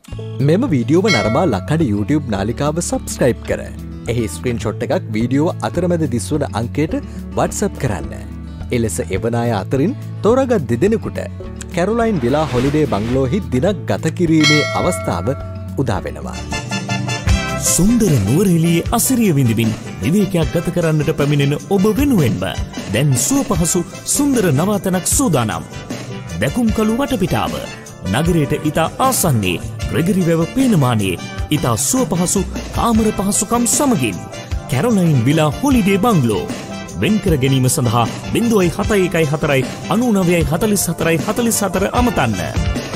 මෙම වීඩියෝව නරඹා ලක්හඬ YouTube නාලිකාව subscribe කර. එහි ස්ක්‍රීන්ෂොට් එකක් වීඩියෝව අතරමැද දිස්වන අංකයට WhatsApp කරන්න. එලෙස එවන අය අතරින් තෝරාගත් දෙදෙනෙකුට කැරොලයින් විලා හොලිඩේ බංගලෝහි දිනක් ගත කිරීමේ අවස්ථාව උදා වෙනවා. සුන්දර නුවරඑළියේ අසිරිය විඳින්මින් විවේකයක් ගත කරන්නට පැමිණෙන ඔබ වෙනුවෙන්ම දැන් සුව පහසු සුන්දර නවාතැනක් සූදානම්. දැකුම්කලු වටපිටාව නගරයට ඉතා ආසන්නයේ රෙගරිවැව පේනමානයේ ඉතා සුව පහසු කාමර පහසුකම් සමගින් කැරොලයින් විලා හොලිඩේ බංගලෝ වෙන්කර ගැනීම සඳහා 0.71 4 99 44 44 අමතන්න.